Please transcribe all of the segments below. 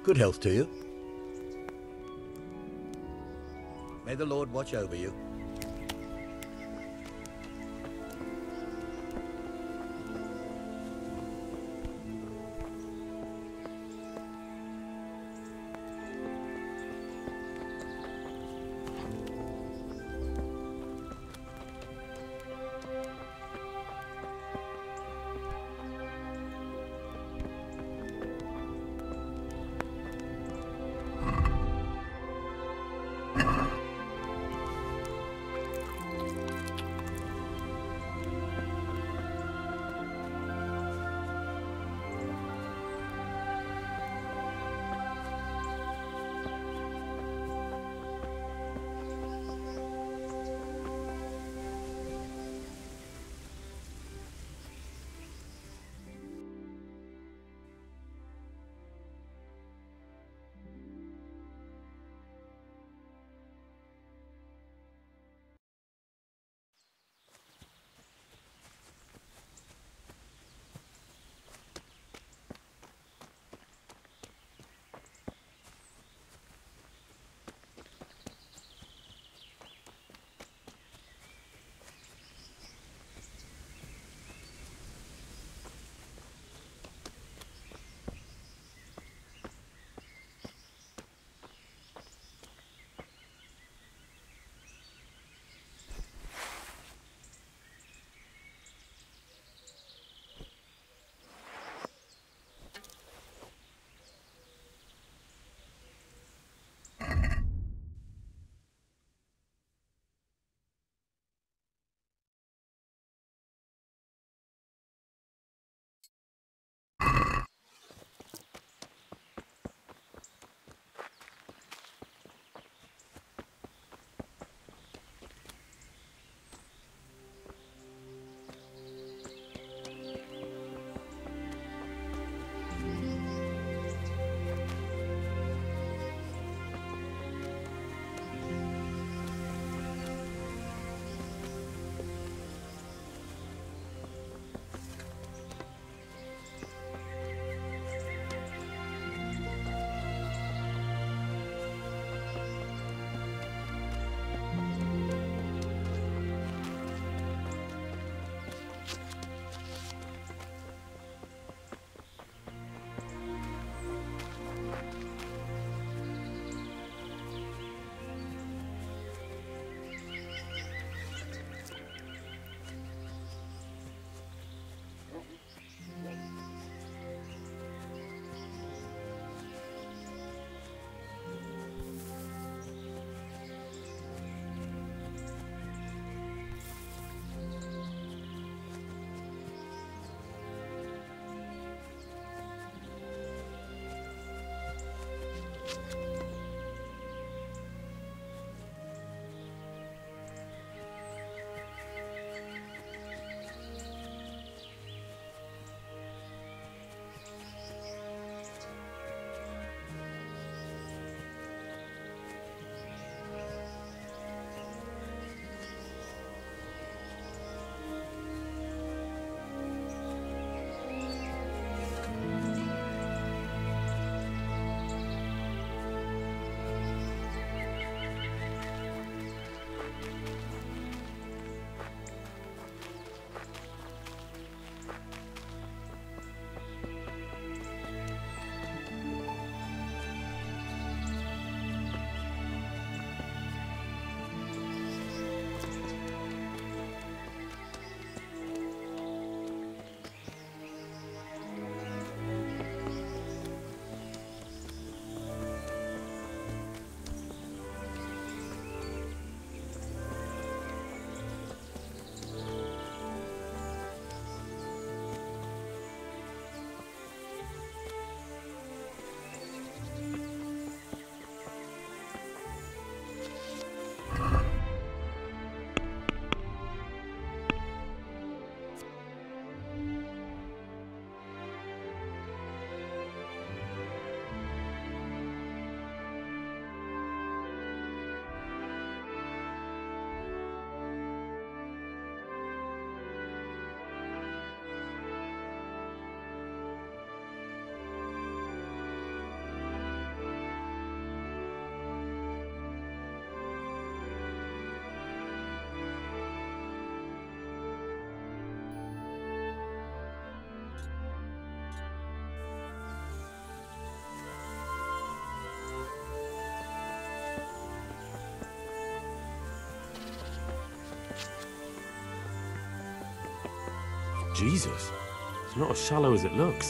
Good health to you. May the Lord watch over you. Jesus, it's not as shallow as it looks.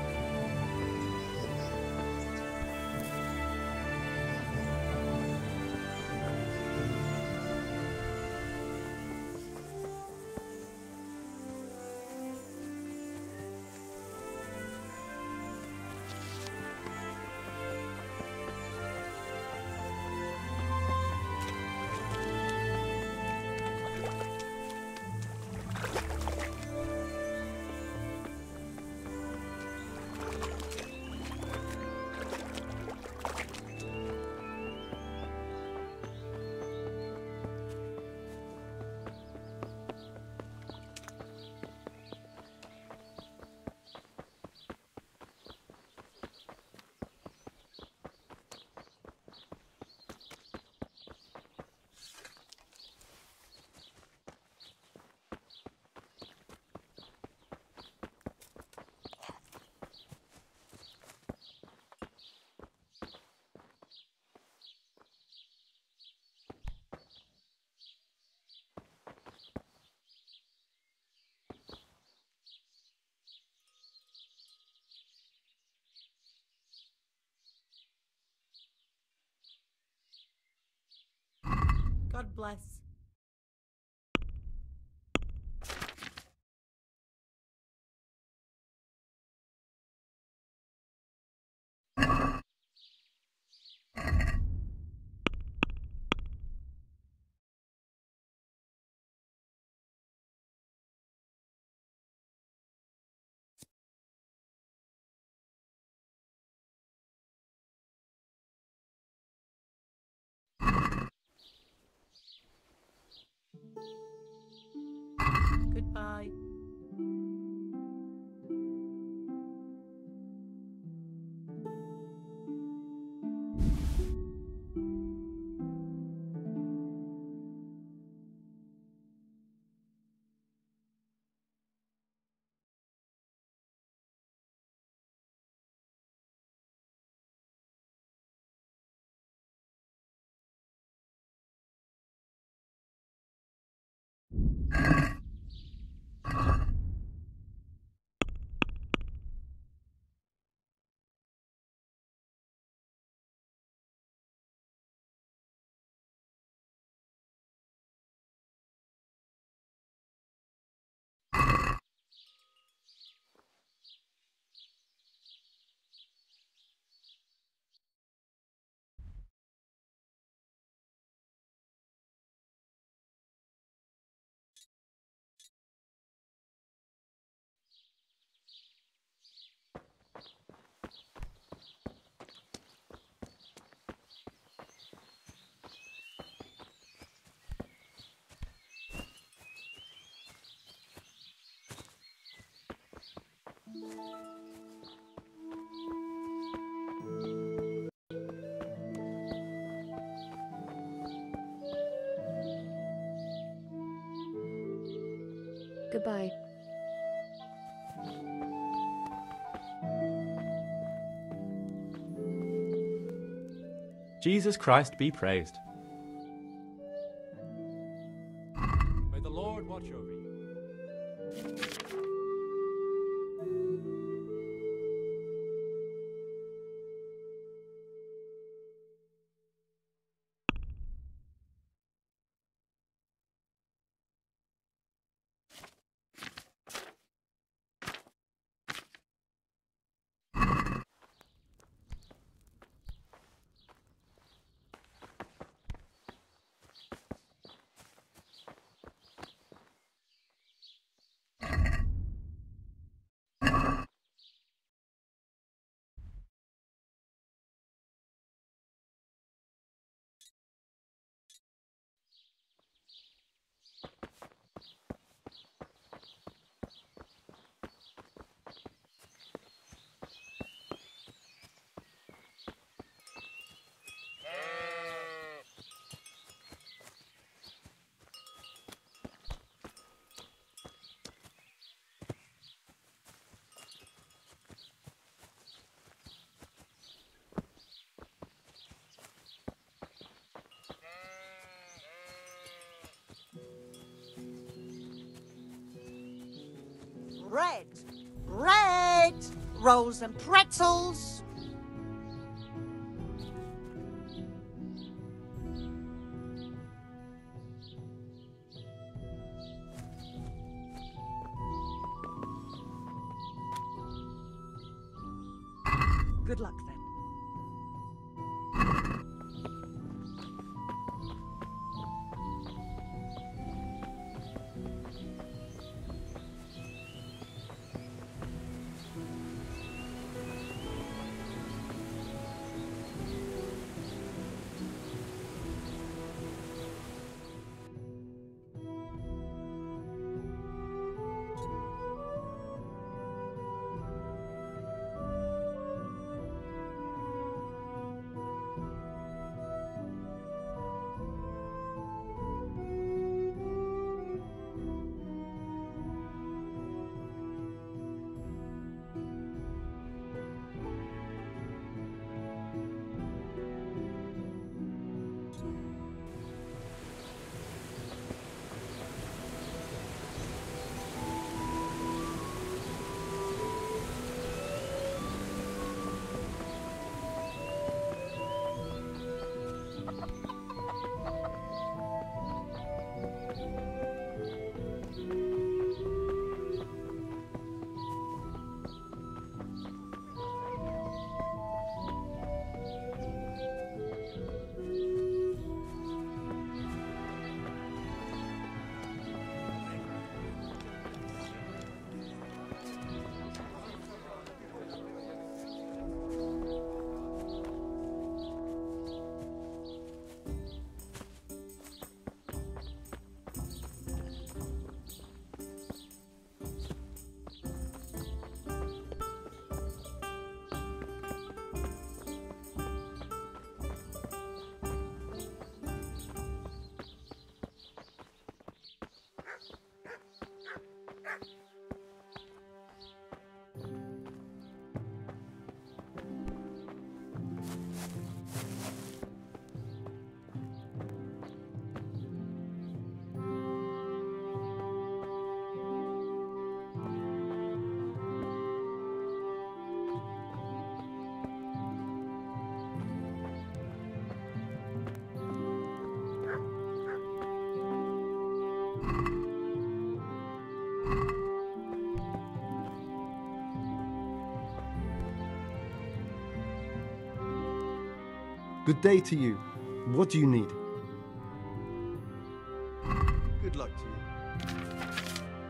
God bless. Goodbye. Goodbye. Jesus Christ be praised. May the Lord watch over you. bread. Bread! Rolls and pretzels. Good luck then. Good day to you. What do you need? Good luck to you.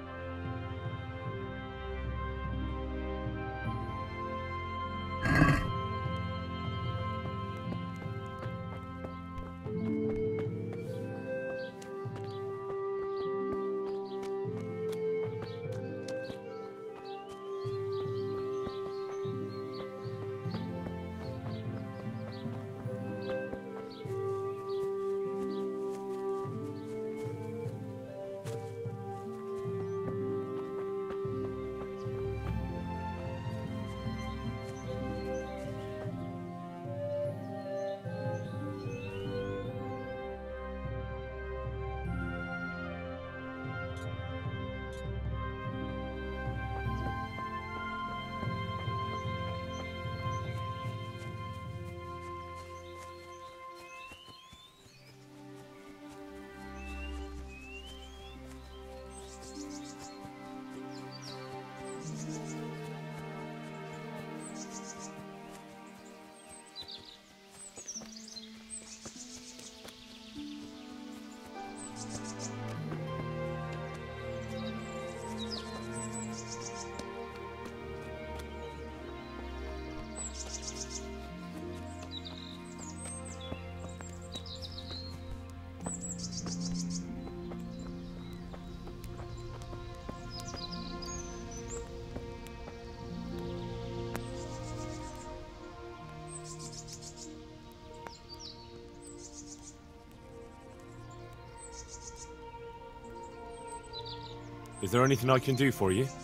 Is there anything I can do for you?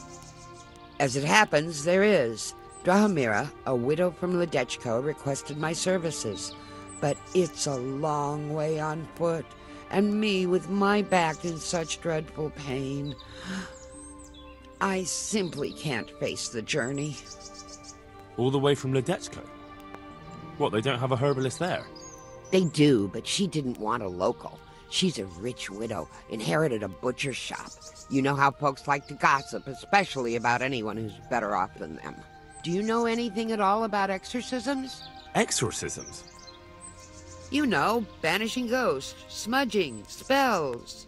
As it happens, there is. Drahomira, a widow from Ledechko, requested my services. But it's a long way on foot, and me with my back in such dreadful pain. I simply can't face the journey. All the way from Ledechko? What, they don't have a herbalist there? They do, but she didn't want a local. She's a rich widow, inherited a butcher shop. You know how folks like to gossip, especially about anyone who's better off than them. Do you know anything at all about exorcisms? Exorcisms? You know, banishing ghosts, smudging, spells.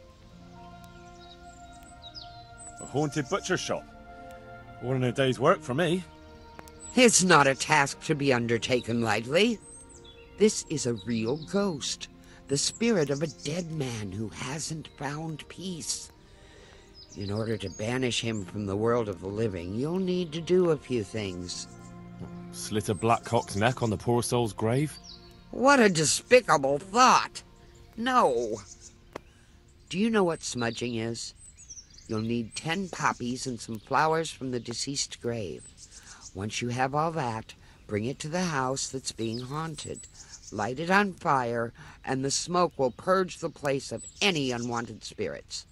A haunted butcher shop? All in a day's work for me. It's not a task to be undertaken lightly. This is a real ghost, the spirit of a dead man who hasn't found peace. In order to banish him from the world of the living, you'll need to do a few things. Slit a black cock's neck on the poor soul's grave? What a despicable thought! No. Do you know what smudging is? You'll need 10 poppies and some flowers from the deceased grave. Once you have all that, bring it to the house that's being haunted. Light it on fire, and the smoke will purge the place of any unwanted spirits.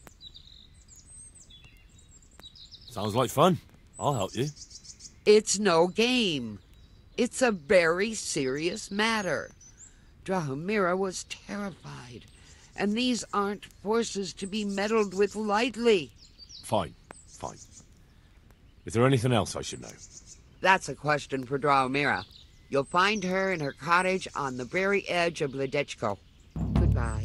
Sounds like fun. I'll help you. It's no game. It's a very serious matter. Drahomira was terrified, and these aren't forces to be meddled with lightly. Fine. Is there anything else I should know? That's a question for Drahomira. You'll find her in her cottage on the very edge of Ledechko. Goodbye.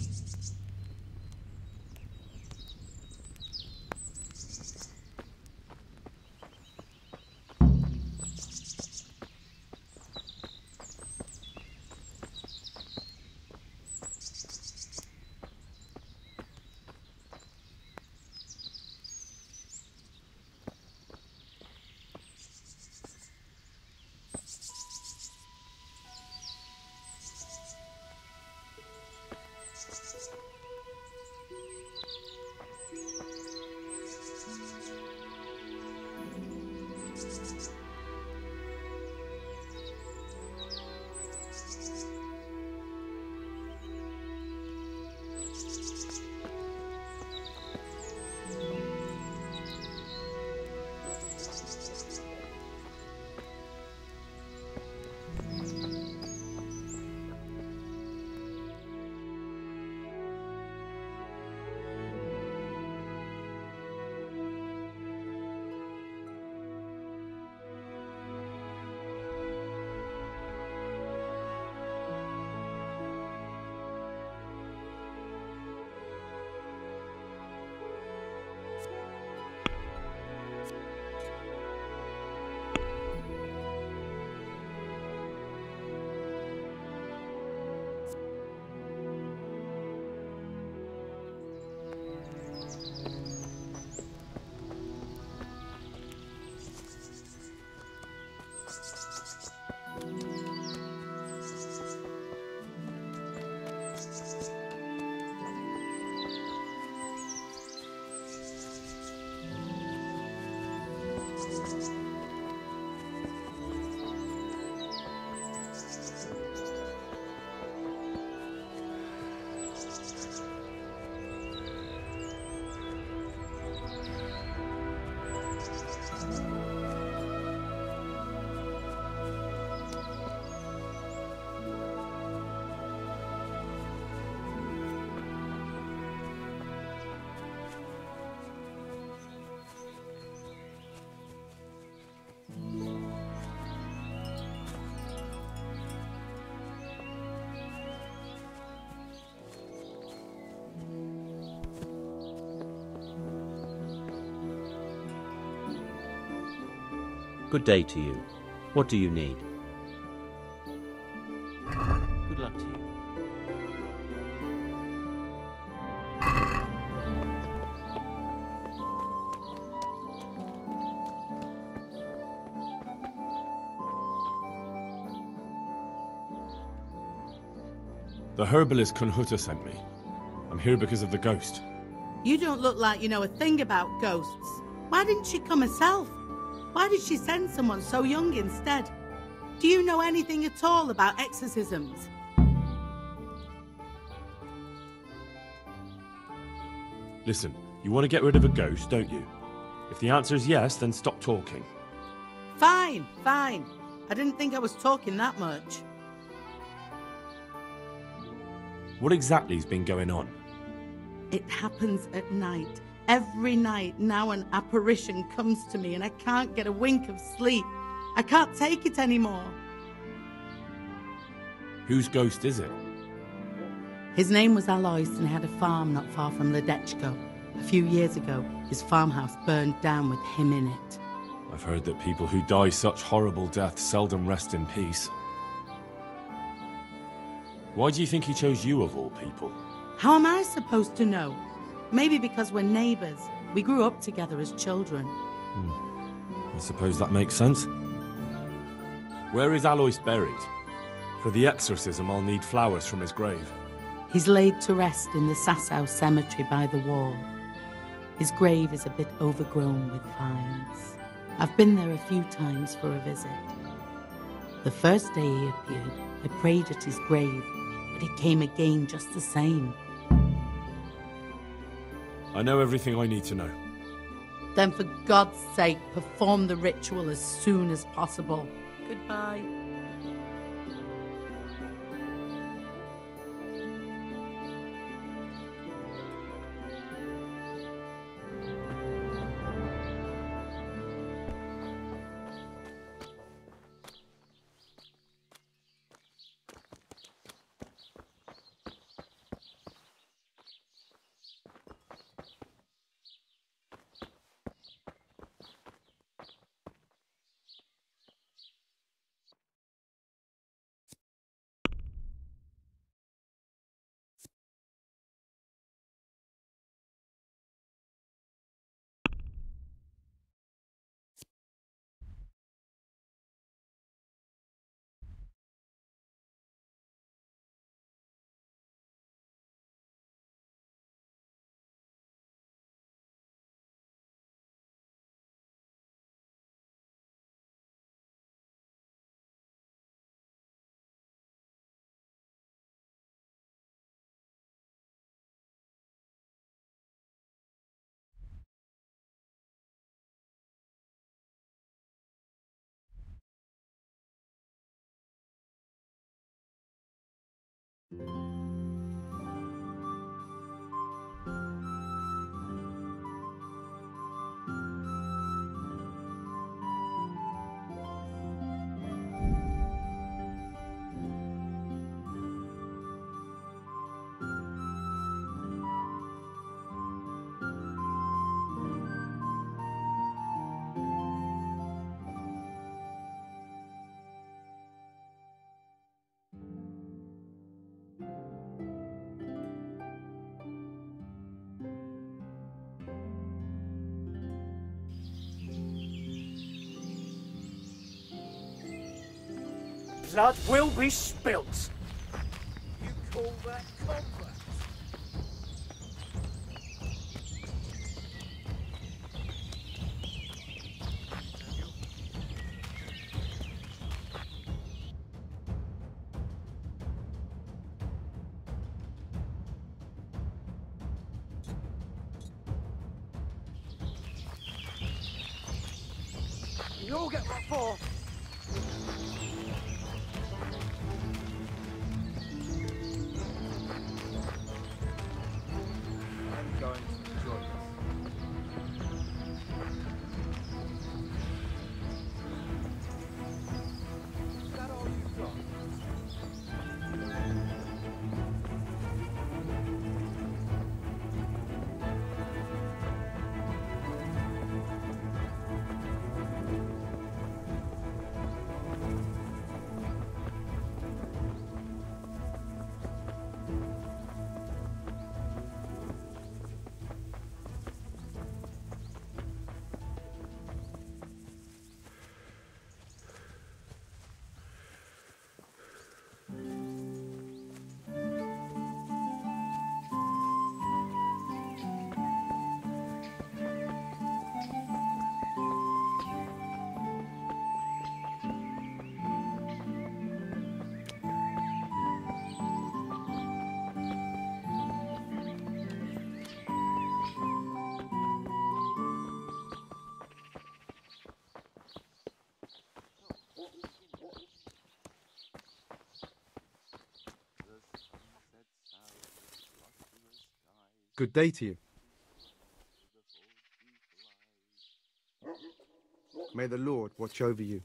Good day to you. What do you need? Good luck to you. The herbalist Kunhuta sent me. I'm here because of the ghost. You don't look like you know a thing about ghosts. Why didn't she come herself? Why did she send someone so young instead? Do you know anything at all about exorcisms? Listen, you want to get rid of a ghost, don't you? If the answer is yes, then stop talking. Fine, fine. I didn't think I was talking that much. What exactly has been going on? It happens at night. Every night now an apparition comes to me and I can't get a wink of sleep. I can't take it anymore. Whose ghost is it? His name was Alois and had a farm not far from Ledechko. A few years ago, his farmhouse burned down with him in it. I've heard that people who die such horrible deaths seldom rest in peace. Why do you think he chose you of all people? How am I supposed to know? Maybe because we're neighbours. We grew up together as children. I suppose that makes sense. Where is Alois buried? For the exorcism, I'll need flowers from his grave. He's laid to rest in the Sasau cemetery by the wall. His grave is a bit overgrown with vines. I've been there a few times for a visit. The first day he appeared, I prayed at his grave, but he came again just the same. I know everything I need to know. Then for God's sake, perform the ritual as soon as possible. Goodbye. Blood will be spilt. You call that combat? You all get what for? Good day to you. May the Lord watch over you.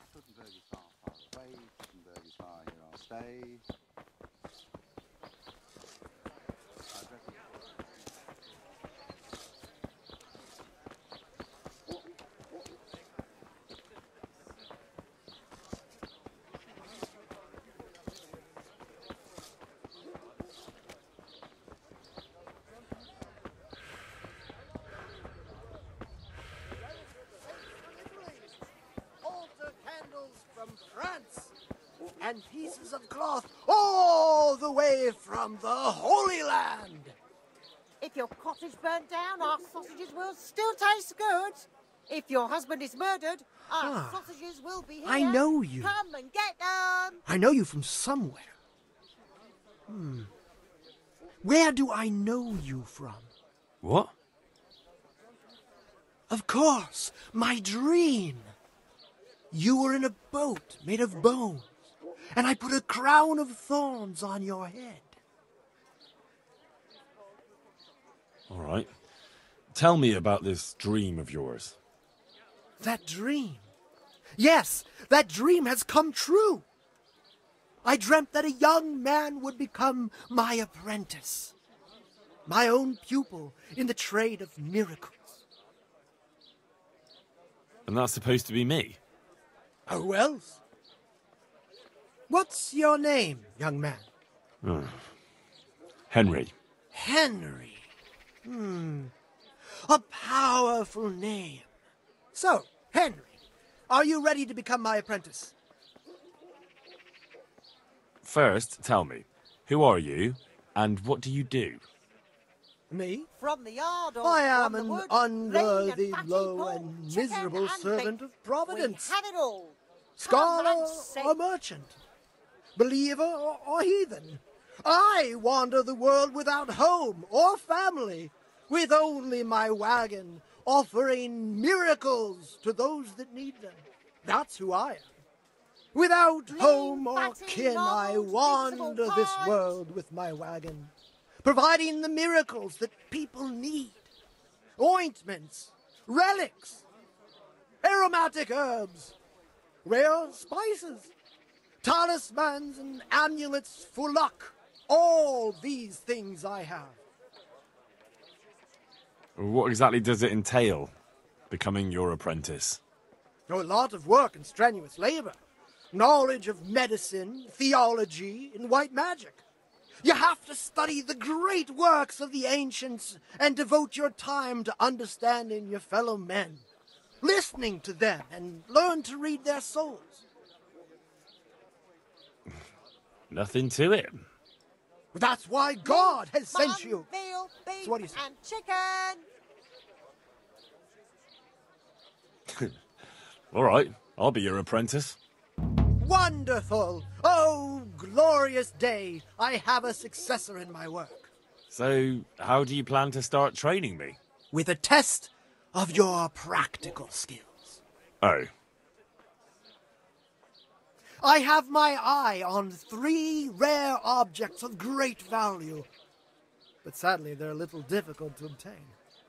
Altar candles from France, and pieces of cloth all the way from the Holy Land. If your cottage burnt down, our sausages will still taste good. If your husband is murdered, our sausages will be here. I know you. Come and get them. I know you from somewhere. Where do I know you from? What? Of course, my dream. You were in a boat made of bones, and I put a crown of thorns on your head. All right. Tell me about this dream of yours. That dream. Yes, that dream has come true. I dreamt that a young man would become my apprentice, my own pupil in the trade of miracles. And that's supposed to be me? Who else? What's your name, young man? Henry. Henry. A powerful name. So, Henry, are you ready to become my apprentice? First, tell me, who are you, and what do you do? Me? From the yard or I am from the an wood, unworthy, lean and low, fatty and pork, chicken miserable and servant beef. of Providence. We have it all. Scholar Come and say- or merchant, believer or heathen. I wander the world without home or family, with only my wagon, offering miracles to those that need them. That's who I am. Without home or fatty, kin, I knobbled, wander fixable this pies. world with my wagon, providing the miracles that people need. Ointments, relics, aromatic herbs, rare spices, talismans and amulets for luck. All these things I have. What exactly does it entail, becoming your apprentice? A lot of work and strenuous labor. Knowledge of medicine, theology, and white magic. You have to study the great works of the ancients and devote your time to understanding your fellow men, listening to them, and learn to read their souls. Nothing to it. That's why God has sent Mutton, you. veal, beef, So what do you say? and chicken. All right, I'll be your apprentice. Wonderful! Oh, glorious day! I have a successor in my work. So, how do you plan to start training me? With a test of your practical skills. Oh, I have my eye on 3 rare objects of great value. But sadly, they're a little difficult to obtain.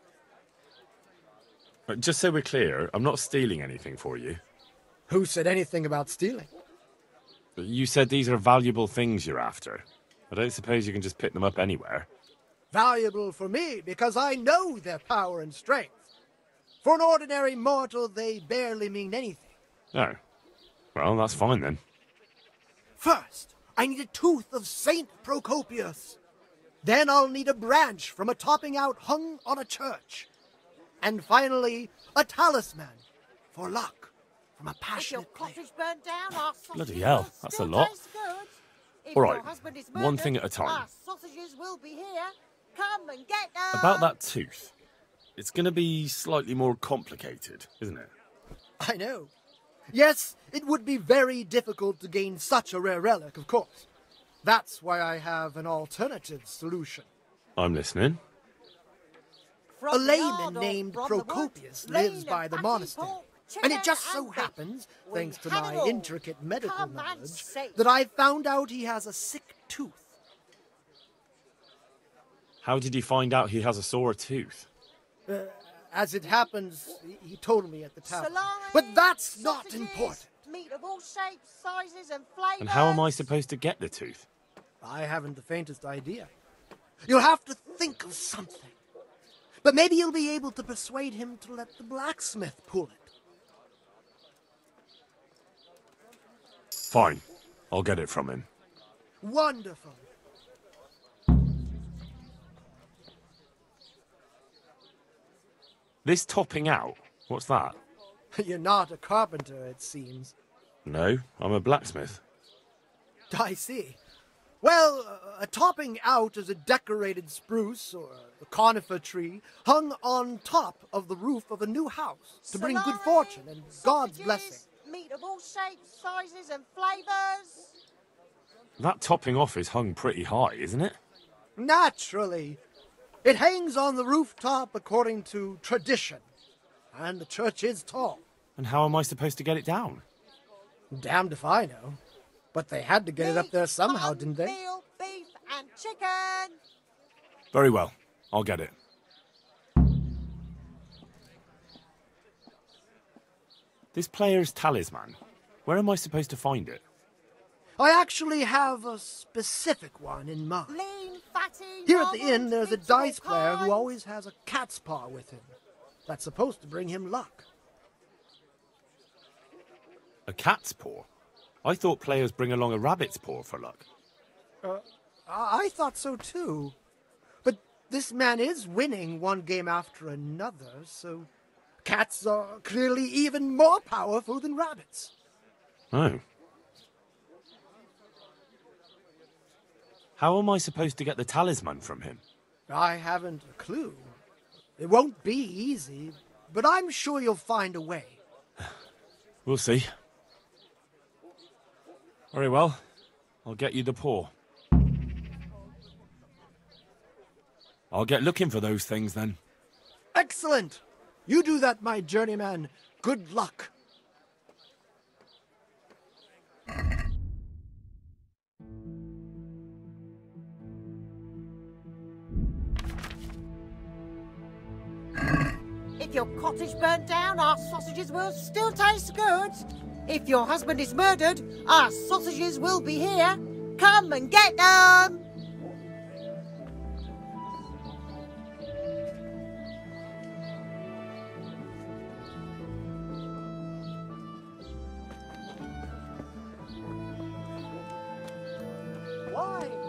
but just so we're clear, I'm not stealing anything for you. Who said anything about stealing? But you said these are valuable things you're after. I don't suppose you can just pick them up anywhere. Valuable for me because I know their power and strength. For an ordinary mortal, they barely mean anything. Oh, well, that's fine then. First, I need a tooth of Saint Procopius. Then I'll need a branch from a topping out hung on a church. And finally, a talisman for luck from a If your passionate player. cottage burnt down, our sausages Bloody hell, will that's still a lot. taste good. If All your right, husband is one murdered, thing at a time. Our sausages will be here. Come and get them. About that tooth. It's going to be slightly more complicated, isn't it? I know. Yes, it would be very difficult to gain such a rare relic, of course. That's why I have an alternative solution. I'm listening. From A the layman yard or named from the wood, Procopius lean lives and by the fatty monastery. pork, And it chicken just so and beef. happens, We thanks to have my it all. intricate medical Come and knowledge, say. that I found out he has a sick tooth. How did you find out he has a sore tooth? As it happens, he told me at the tavern. Salami, But that's not sausages, important. Meat of all shapes, sizes, and flavours. And how am I supposed to get the tooth? I haven't the faintest idea. You'll have to think of something. But maybe you'll be able to persuade him to let the blacksmith pull it. Fine. I'll get it from him. Wonderful. This topping out? What's that? You're not a carpenter, it seems. No, I'm a blacksmith. I see. Well, a topping out is a decorated spruce or a conifer tree hung on top of the roof of a new house to bring good fortune and God's blessing. Meat of all shapes, sizes, and flavours. That topping off is hung pretty high, isn't it? Naturally. It hangs on the rooftop according to tradition. And the church is tall. And how am I supposed to get it down? Damned if I know. But they had to get it up there somehow, didn't they? Veal, beef, and chicken. Very well. I'll get it. This player's talisman. Where am I supposed to find it? I actually have a specific one in mind. Lean, fatty, Here at the normal, inn, there's a mixable dice player who kinds. always has a cat's paw with him. That's supposed to bring him luck. A cat's paw? I thought players bring along a rabbit's paw for luck. I thought so too. But this man is winning one game after another, so cats are clearly even more powerful than rabbits. Oh. How am I supposed to get the talisman from him? I haven't a clue. It won't be easy, but I'm sure you'll find a way. We'll see. Very well. I'll get you the paw. I'll get looking for those things then. Excellent! You do that, my journeyman. Good luck. If your cottage burnt down, our sausages will still taste good. If your husband is murdered, our sausages will be here. Come and get them! Why?